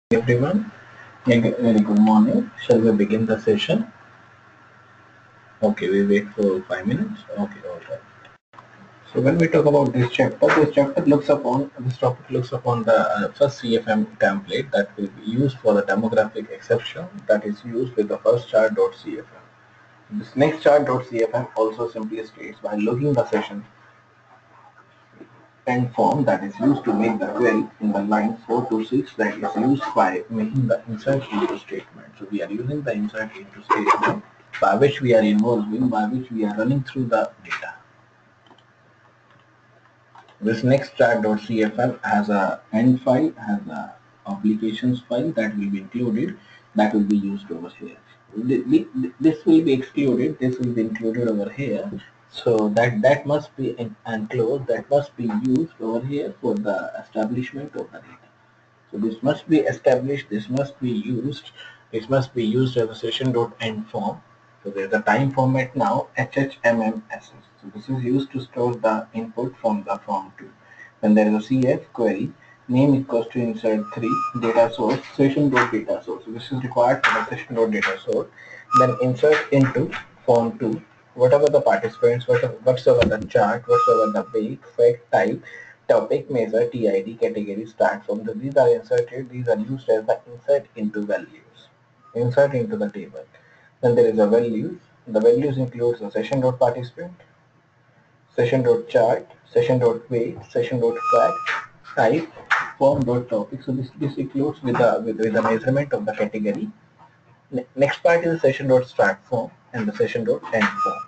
Everyone, very good morning. Shall we begin the session? Okay, we wait for 5 minutes. Okay, all right. So when we talk about this chapter looks upon this topic looks upon the first CFM template that will be used for the demographic exception that is used with the first chart.cfm. This next chart.cfm also simply states by logging the session and form that is used to make the query in the line 4 to 6 that is used by making the insert into statement. So we are using the insert into statement by which we are involving, by which we are running through the data. This next chart.cfm has a end file, has a applications file that will be included, that will be used over here. This will be excluded, this will be included over here. So that must be enclosed, that must be used over here for the establishment of the data. So this must be established, this must be used as a session.end form. So there's a time format now, HHMMSS. So this is used to store the input from the form 2. Then there is a CF query, name equals to insert 3, data source, session.data source. So this is required for the session.data source. Then insert into form 2, whatever the participants, whatsoever the chart, whatsoever the bake, fact, type, topic, measure, TID, category, start from these are inserted, these are used as the insert into values, insert into the table. Then there is a values, the values includes the session.participant, session.chart, session.weight, session.fact, type, form.topic. So this includes with the measurement of the category. Next part is the session.start form and the session.end form.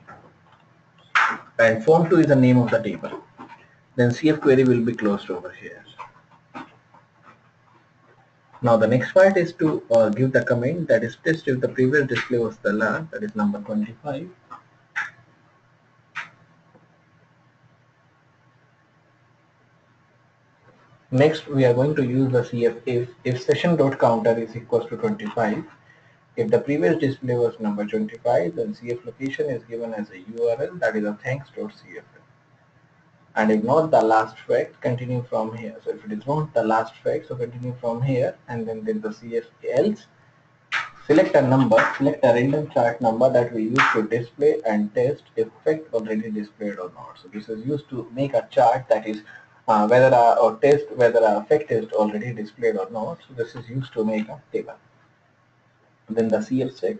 And form 2 is the name of the table. Then CF query will be closed over here. Now the next part is to give the comment that is test if the previous display was the last, that is number 25. Next we are going to use the CF if session.counter is equals to 25. If the previous display was number 25, then CF location is given as a URL, that is a thanks.cf. And if not the last fact, continue from here. So if it is not the last fact, so continue from here, and then the CF else. Select a number, select a random chart number that we use to display and test if fact already displayed or not. So this is used to make a chart that is whether a fact is already displayed or not. So this is used to make a table. Then the CF set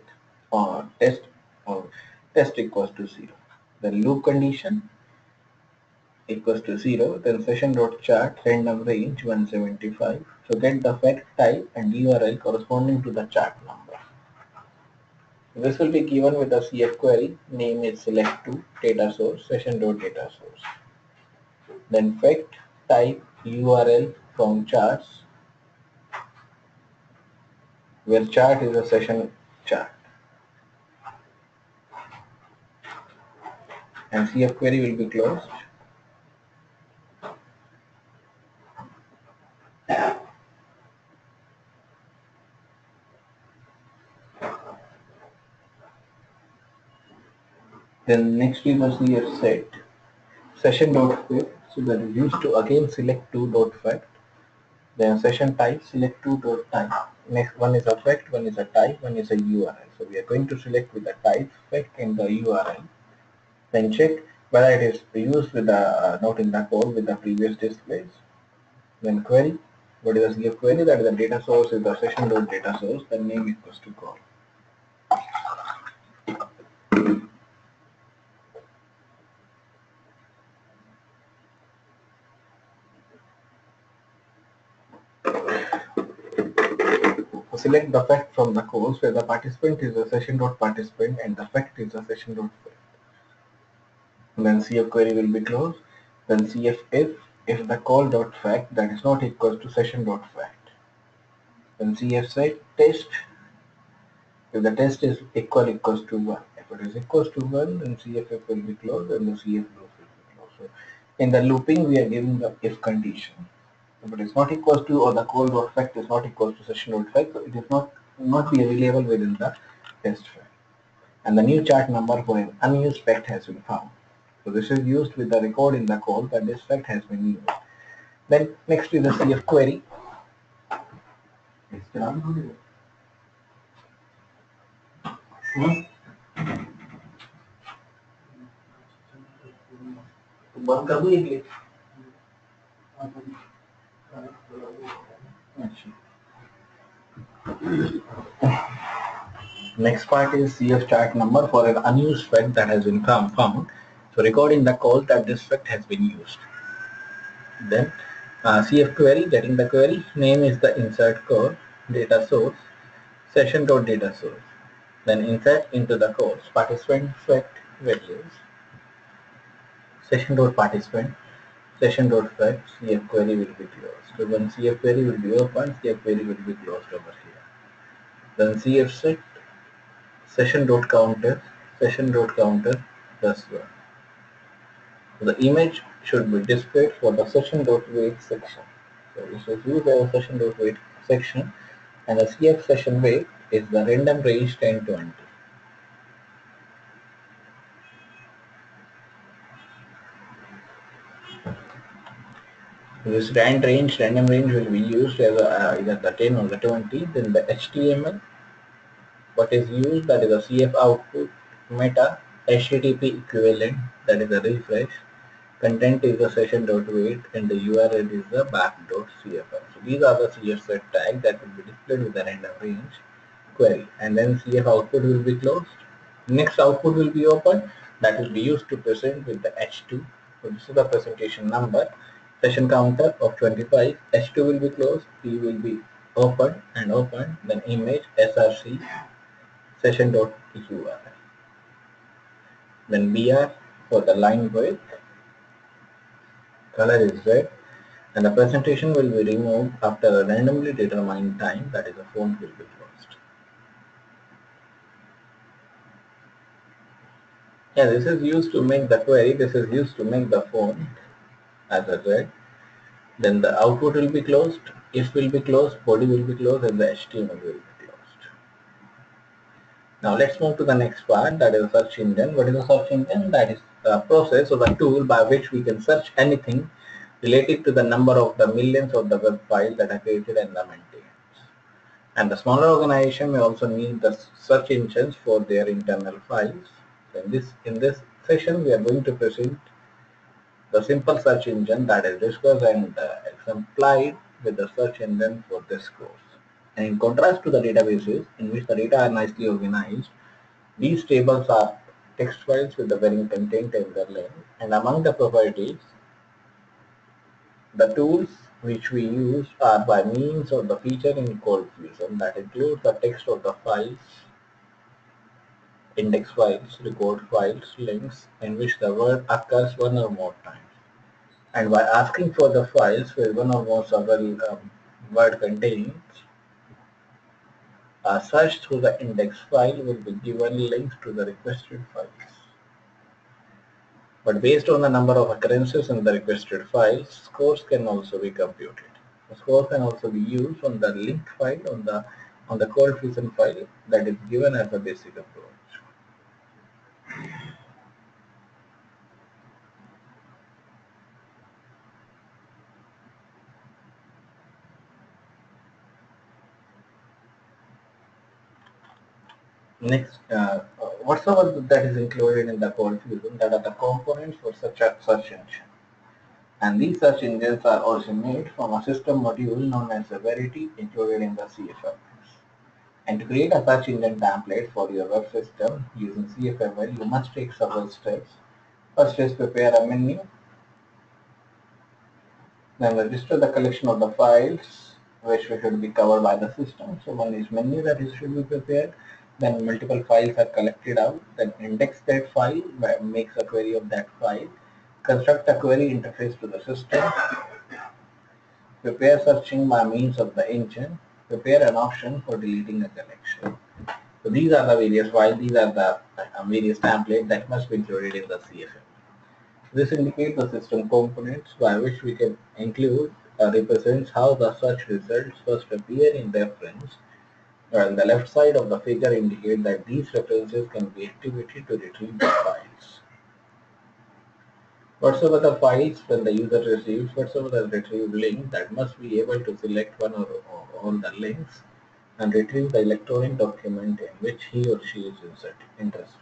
test equals to 0. The loop condition equals to 0. Then session.chart random range 175. So get the fact type and URL corresponding to the chart number. This will be given with a CF query, name is select2, data source, session.data source. Then fact, type, URL from charts, where chart is a session chart. And CF query will be closed. Then next we must CF set, session.fact, so that is used to again select2.fact. Then session type, select2.type. Next one is a fact, one is a type, one is a URL. So we are going to select with the type, fact and the URL. Then check whether it is used with the not in the call with the previous displays. Then query, what is the CF query? That is the data source is the session.data source, the name equals to call. So select the fact from the calls where the participant is the session.participant and the fact is the session.fact. Then CF query will be closed. Then CF if the call.fact that is not equals to session.fact. Then CF set test if the test is equals to 1. If it is equals to 1, then CFF will be closed and the CF loop will be closed. So in the looping we are giving the if condition. If it is not equals to or the call.fact is not equals to session.fact, so it is not be available within the test fact. And the new chart number for an unused fact has been found. So this is used with the record in the call that this fact has been used. Then next is the CF query. बंद कर दूं ये? Next part is CF start number for an unused thread that has been found. So recording the call that this thread has been used. Then CF query, getting the query, name is the insert code, data source, session.data source. Then insert into the course participant thread values, session.participant, session.thread, CF query will be closed. So when CF query will be open, CF query will be closed over here. Then CF set, session.counter, session.counter plus 1. So the image should be displayed for the session.wait section. So this is used as a session.wait section, and the CF session wait is the random range 1020. This random range will be used as either the 10 or the 20. Then the HTML, what is used, that is a CF output, meta, HTTP equivalent, that is a refresh, content is the session.wait, and the URL is the back.cfl. So these are the CF set tags that will be displayed with the random range query, and then CF output will be closed. Next output will be open, that will be used to present with the H2. So this is the presentation number, session counter of 25, H2 will be closed, P will be open and open, then image src session.url, then BR for the line width, color is red, and the presentation will be removed after a randomly determined time, that is the font will be closed. Yeah, this is used to make the query, this is used to make the font as a red. Then the output will be closed, if will be closed, body will be closed, and the HTML will be closed. Now let's move to the next part, that is search engine. What is a search engine? That is the process or the tool by which we can search anything related to the number of the millions of the web files that are created and maintained. And the smaller organization may also need the search engines for their internal files. In this session, we are going to present the simple search engine that is discussed and exemplified with the search engine for this course. And in contrast to the databases in which the data are nicely organized, these tables are text files with the varying content and their length. And among the properties, the tools which we use are by means of the feature in Cold Fusion that includes the text of the files, index files, record files, links in which the word occurs one or more times. And by asking for the files where one or more several word contains, a search through the index file will be given links to the requested files. But based on the number of occurrences in the requested files, scores can also be computed. The score can also be used on the linked file on the Cold Fusion file that is given as a basic approach. Next, whatsoever that is included in the Cold Fusion, that are the components for such a search engine. And these search engines are originated from a system module known as a Verity included in the CFML. And to create a search engine template for your web system using Cfml, you must take several steps. First is prepare a menu, then register the collection of the files which should be covered by the system. So one is menu that should be prepared, then multiple files are collected out, then index that file, makes a query of that file, construct a query interface to the system, prepare searching by means of the engine, prepare an option for deleting a collection. So these are the various files, these are the various templates that must be included in the CFM. This indicates the system components by which we can include represents how the search results first appear in reference, while the left side of the figure indicates that these references can be activated to retrieve the files. Whatsoever the files when the user receives, whatsoever the retrieved link, that must be able to select one or all the links and retrieve the electronic document in which he or she is interested.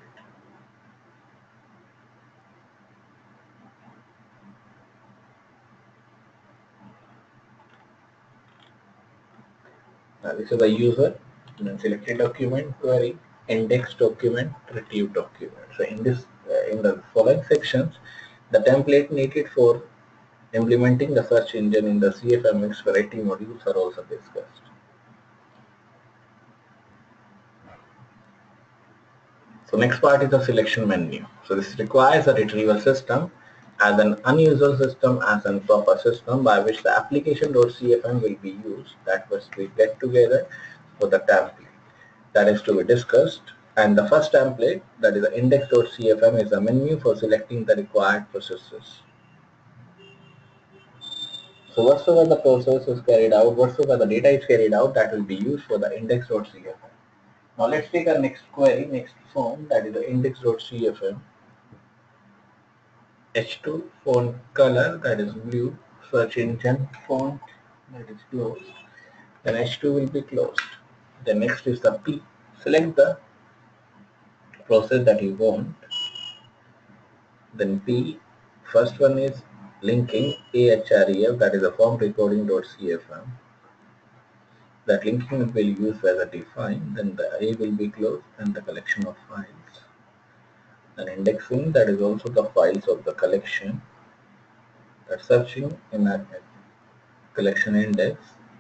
This is the user, then selected document, query, index document, retrieve document. So in this, in the following sections, the template needed for implementing the search engine in the CFMX variety modules are also discussed. So next part is the selection menu. So this requires a retrieval system as an unusual system as an proper system by which the application.cfm will be used. That was we get together for the template that is to be discussed. And the first template, that is the index.cfm, is a menu for selecting the required processes. So whatsoever the process is carried out, whatsoever the data is carried out, that will be used for the index.cfm. Now let's take our next query, next form, that is the index.cfm. H2 font color, that is blue, search engine font, that is closed. Then H2 will be closed. The next is the P. Select the process that you want. Then P, first one is linking AHREF, that is a form recording.cfm. That linking will be used as a define. Then the A will be closed and the collection of files. Then indexing, that is also the files of the collection. That searching in a collection index.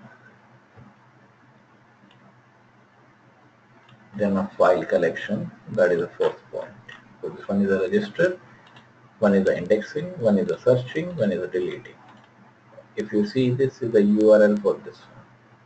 Then a file collection, that is the fourth point. So this one is a register, one is the indexing, one is the searching, one is the deleting. If you see, this is the URL for this one.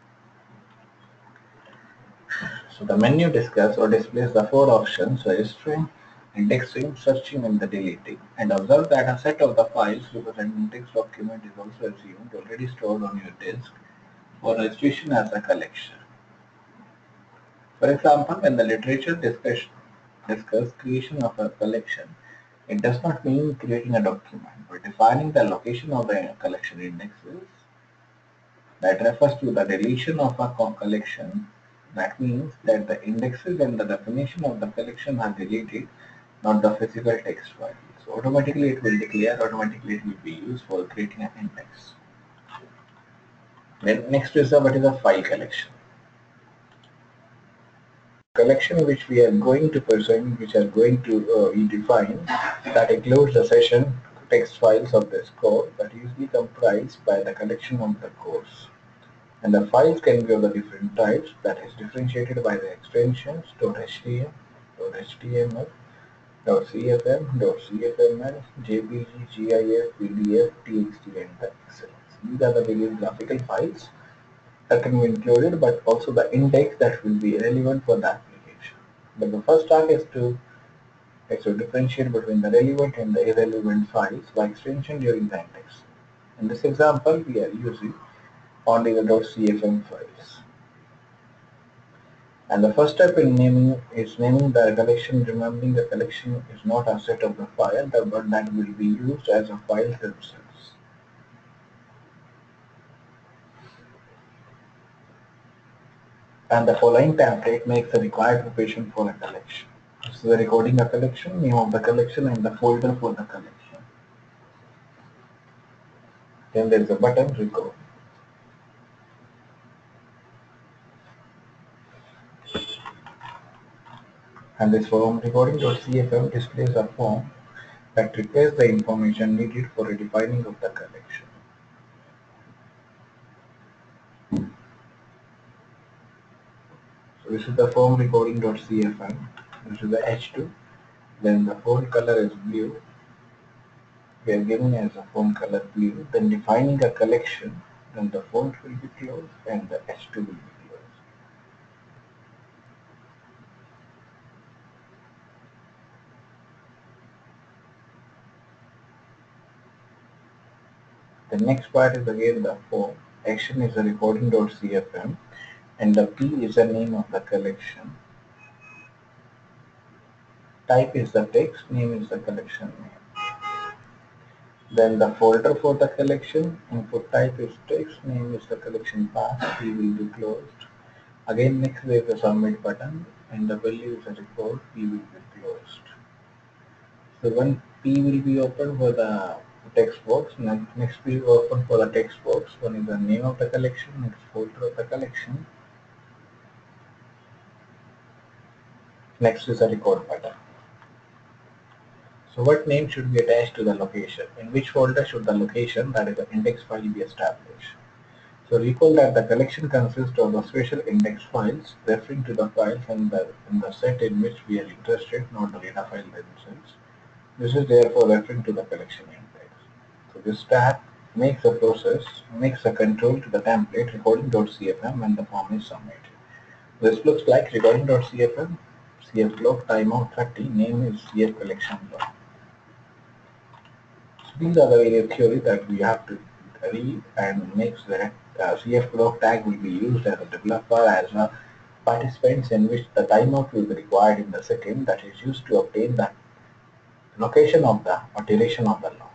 So the menu discusses or displays the four options: registering, indexing, searching, and the deleting. And observe that a set of the files representing text document is also assumed already stored on your disk for registration as a collection. For example, when the literature discuss creation of a collection, it does not mean creating a document, but defining the location of the collection indexes. That refers to the deletion of a collection. That means that the indexes and the definition of the collection are deleted, not the physical text file. So automatically it will declare, automatically it will be used for creating an index. Then next is what is a file collection. Collection which we are going to present, which are going to define, that includes the session text files of this course that usually comprised by the collection of the course. And the files can be of the different types, that is differentiated by the extensions .htm, .html, .cfm, .cfml, jpg, gif, pdf, txt, and the excel. These are the various graphical files that can be included, but also the index that will be relevant for the application. But the first task is to differentiate between the relevant and the irrelevant files by extension during the index. In this example, we are using only the .cfm files. And the first step in naming is naming the collection, remembering the collection is not a set of the file, but that will be used as a file themselves. And the following template makes the required preparation for a collection. This is the recording a collection, name of the collection, and the folder for the collection. Then there is a button record. And this form recording.cfm displays a form that replaces the information needed for a defining of the collection. So this is the form recording.cfm. This is the H2. Then the font color is blue. We are giving as a font color blue. Then defining a collection, then the font will be closed and the H2 will be closed. The next part is again the form. Action is the recording.cfm and the P is the name of the collection. Type is the text, name is the collection name. Then the folder for the collection, input type is text, name is the collection path, P will be closed. Again next there is a submit button and the value is a record, P will be closed. So one P will be open for the text box, next P will open for the text box, one is the name of the collection, next folder of the collection, next is a record button. So what name should be attached to the location? In which folder should the location, that is the index file, be established? So recall that the collection consists of the special index files referring to the files in the set in which we are interested, not the data file themselves. This is therefore referring to the collection index. So this tab makes a control to the template recording.cfm when the form is submitted. This looks like recording.cfm, cf log timeout 30, name is cf collection log. These are the various theories that we have to read and make that CF log tag will be used as a developer as a participants in which the timeout will be required in the second that is used to obtain the location of the or duration of the log.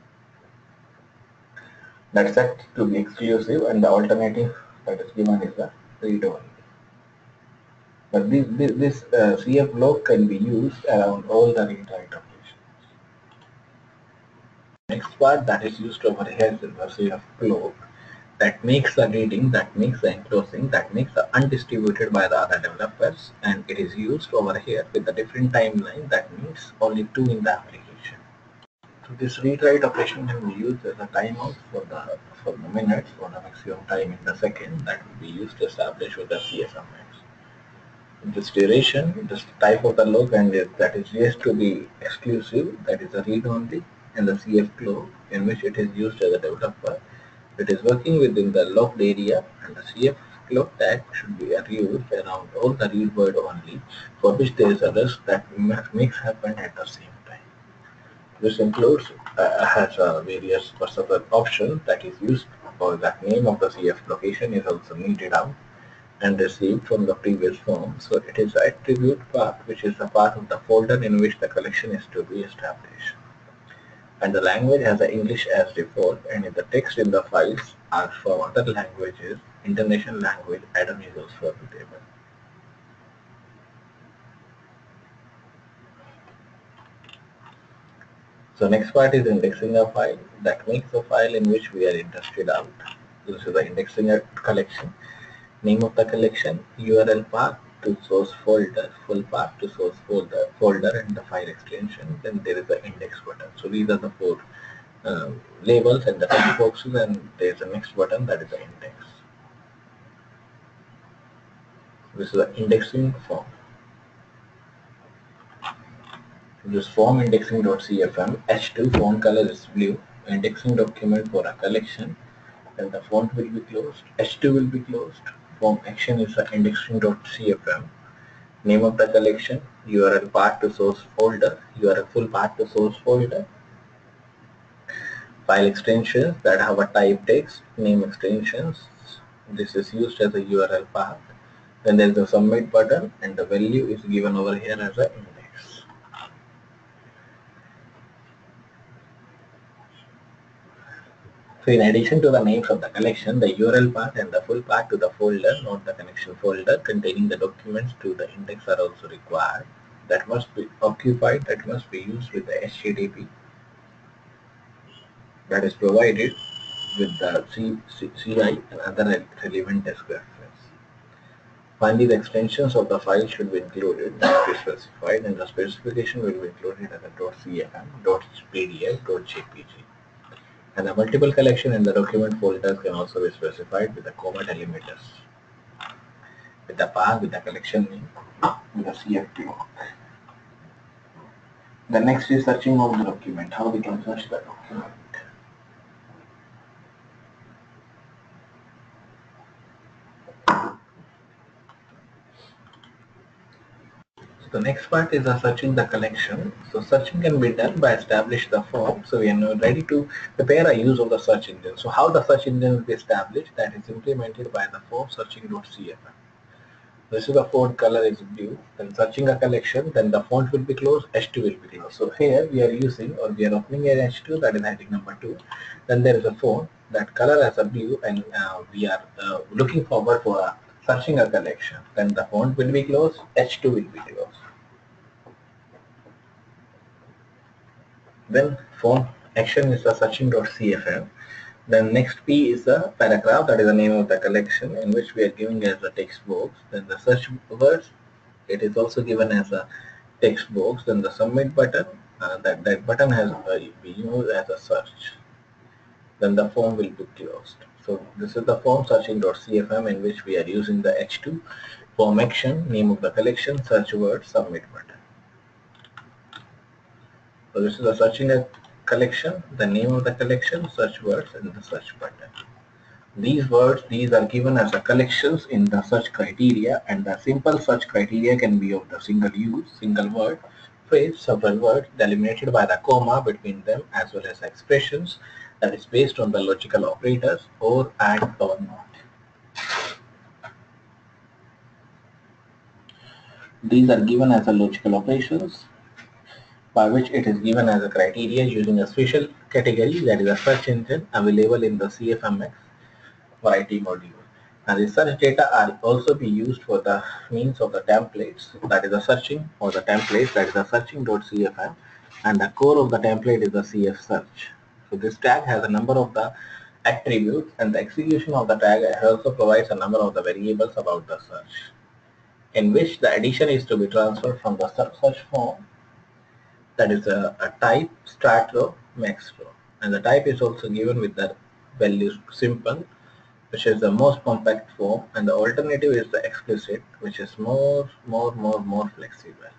That's set to be exclusive and the alternative that is given is the read only. But this CF log can be used around all the read-write operations. Next part that is used over here is the CF log that makes the reading, that makes the enclosing, that makes the undistributed by the other developers, and it is used over here with a different timeline that means only 2 in the application. So this read-write operation can be used as a timeout for the minutes for the maximum time in the second that will be used to establish with the CFMX. This duration, this type of the log, and that is used to be exclusive, that is a read only, and the CF log in which it is used as a developer. It is working within the logged area, and the CF log tag should be used around all the read word only, for which there is a risk that makes happen at the same time. This includes has various personal options that is used for that name of the CF location is also needed out and received from the previous form. So it is the attribute part which is the part of the folder in which the collection is to be established. And the language has the English as default, and if the text in the files are from other languages, international language add-on is also available. So next part is indexing a file that makes the file in which we are interested out. This is the indexing a collection. Name of the collection, URL path to source folder, full path to source folder and the file extension. Then there is the index button. So these are the 4 labels and the text boxes, and there is a next button that is the index. This is the indexing form. This form indexing.cfm, H2 font color is blue, indexing document for a collection, then the font will be closed, H2 will be closed, form action is the indexing.cfm, name of the collection, URL path to source folder, URL full path to source folder, file extensions that have a type text, name extensions, this is used as a URL path, then there is a submit button and the value is given over here as an index. So in addition to the names of the collection, the URL path and the full path to the folder, not the connection folder, containing the documents to the index are also required. That must be occupied, that must be used with the HTTP that is provided with the CI and other relevant desk reference. Finally, the extensions of the file should be included, that is specified, and the specification will be included as a .cfm, .pdf, .jpg. And the multiple collection in the document folders can also be specified with the comma delimiters, with the path, with the collection name, with the CF block. The next is searching of the document, how we can search the document. So the next part is searching the collection. So searching can be done by establishing the form. So we are now ready to prepare a use of the search engine. So how the search engine will be established, that is implemented by the form searching.cfm. This is the font color is blue. Then searching a collection, then the font will be closed, H2 will be closed. So here we are using, or we are opening an H2, that is heading number 2. Then there is a font that color as a blue, and we are looking forward for searching a collection. Then the font will be closed, H2 will be closed. Then font action is the searching.cfm. Then next P is the paragraph, that is the name of the collection, in which we are giving as a text box. Then the search words, it is also given as a text box. Then the submit button, that button has been used as a search. Then the form will be closed. So this is the form searching.cfm, in which we are using the H2 form action, name of the collection, search word, submit button. So this is the searching a collection, the name of the collection, search words, and the search button. These words, these are given as a collections in the search criteria, and the simple search criteria can be of the single use, single word, phrase, several words, delimited by the comma between them, as well as expressions that is based on the logical operators or and or not. These are given as a logical operations by which it is given as a criteria using a special category, that is a search engine available in the CFMX variety module. And the search data are also be used for the means of the templates, that is the searching, or the templates, that is the searching.cfm, and the core of the template is the cf search. So this tag has a number of the attributes, and the execution of the tag also provides a number of the variables about the search, in which the addition is to be transferred from the search form, that is a type, start row, max row, and the type is also given with the value simple, which is the most compact form, and the alternative is the explicit, which is more flexible.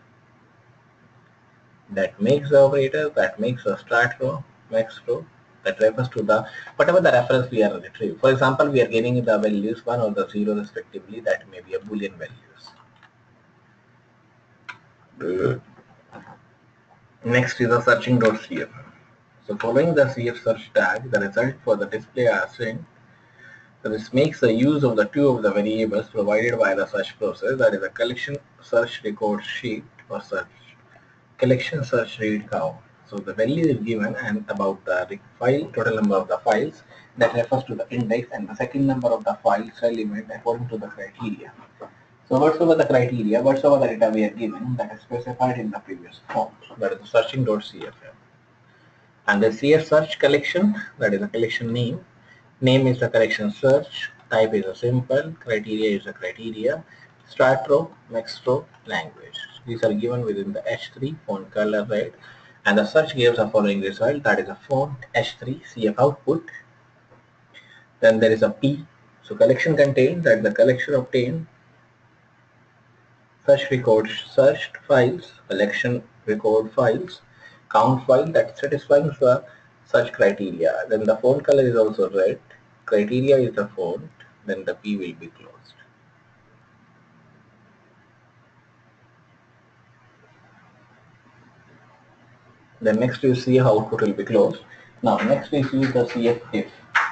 That makes the operator, that makes the start row, max row, that refers to the whatever the reference we are retrieving. For example, we are giving the values 1 or the 0 respectively, that may be a boolean values. Next is the searching.cf. So following the cf search tag, the result for the display are sent. So this makes the use of the two of the variables provided by the search process, that is a collection search record sheet or search collection search read count. So the value is given and about the file total number of the files, that refers to the index, and the second number of the files element according to the criteria. So whatsoever the criteria, whatsoever the data we are given, that is specified in the previous form, that is the searching.cfm. And the cf search collection, that is the collection name. Name is the collection search, type is a simple, criteria is a criteria, start row, next row, language. These are given within the H3 font color red, and the search gives the following result, that is a font H3 CF output. Then there is a P, so collection contained, that the collection obtained, search record searched files, collection record files, count file that satisfying the search criteria. Then the font color is also red, criteria is the font, then the P will be closed. Then next you see how output will be closed. Now next we see the CFF.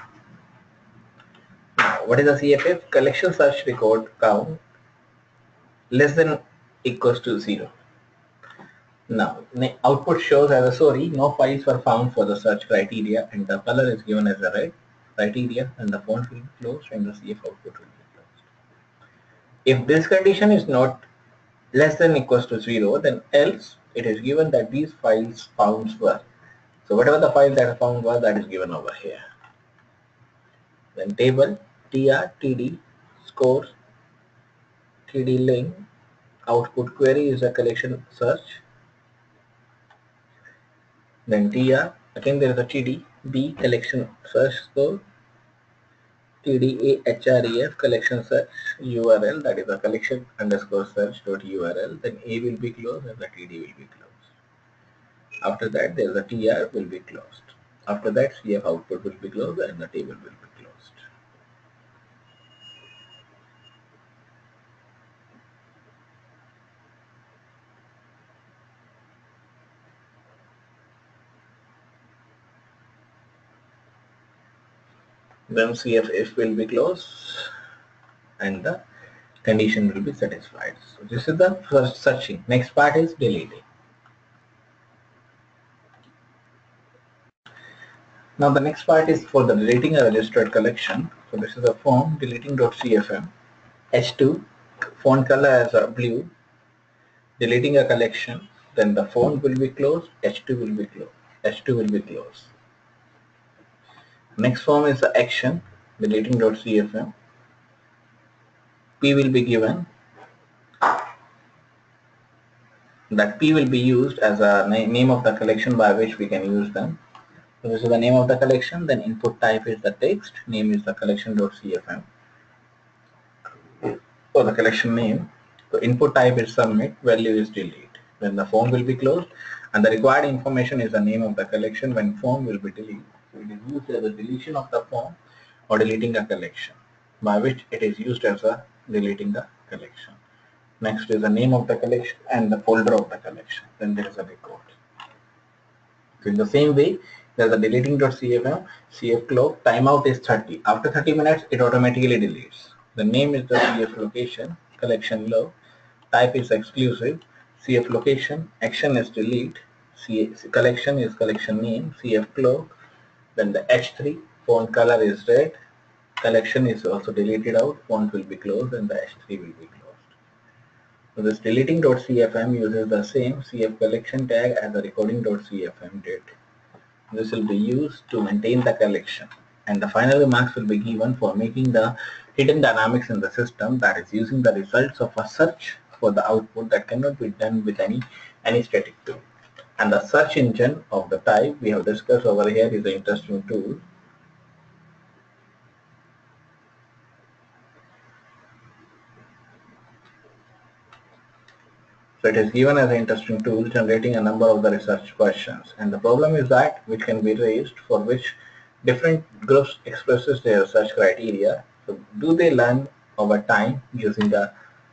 Now what is the CFF? Collection search record count less than equals to 0. Now output shows as a sorry, no files were found for the search criteria, and the color is given as a red criteria, and the font will be closed and the CF output will be closed. If this condition is not less than equals to 0, then else it is given that these files found were. So whatever the file that I found was, that is given over here. Then table, tr, td, scores, td link, output query is a collection search. Then tr, again there is a td, b collection search score, tda href collection search url, that is a collection underscore search dot url. Then a will be closed and the td will be closed. After that there is a tr will be closed. After that cf output will be closed and the table will be closed. Then cf will be closed and the condition will be satisfied. So this is the first searching. Next part is deleting. Now the next part is for the deleting a registered collection. So this is a form deleting.cfm. H2 font color as a blue. Deleting a collection. Then the font will be closed. H2 will be closed. H2 will be closed. Next form is the action deleting.cfm. P will be given. That P will be used as a name of the collection by which we can use them. So this is the name of the collection, then input type is the text, name is the collection.cfm for the collection name. So input type is submit, value is delete. Then the form will be closed and the required information is the name of the collection when form will be deleted. So it is used as a deletion of the form or deleting a collection, by which it is used as a deleting the collection. Next is the name of the collection and the folder of the collection. Then there is a record. So in the same way, there's a deleting.cfm, cf clock, timeout is 30. After 30 minutes, it automatically deletes. The name is the cf location, collection log, type is exclusive, cf location, action is delete, collection is collection name, cf clock, then the h3, font color is red, collection is also deleted out, font will be closed and the h3 will be closed. So this deleting.cfm uses the same cf collection tag as the recording.cfm did. This will be used to maintain the collection, and the final remarks will be given for making the hidden dynamics in the system, that is using the results of a search for the output that cannot be done with any static tool. And the search engine of the type we have discussed over here is an interesting tool. So it is given as an interesting tool generating a number of the research questions, and the problem is that which can be raised for which different groups expresses their research criteria. So do they learn over time using the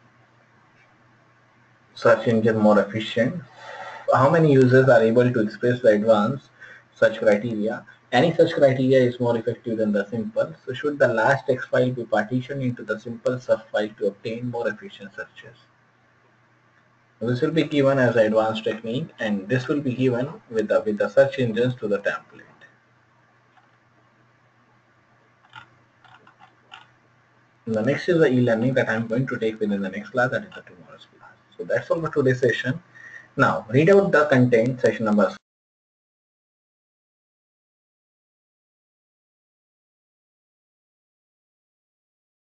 search engine more efficient? How many users are able to express the advanced search criteria? Any such criteria is more effective than the simple. So should the last text file be partitioned into the simple subfile to obtain more efficient searches? This will be given as an advanced technique, and this will be given with the search engines to the template. And the next is the e-learning that I'm going to take within the next class, that is the tomorrow's class. So that's all for today's session. Now read out the content, session number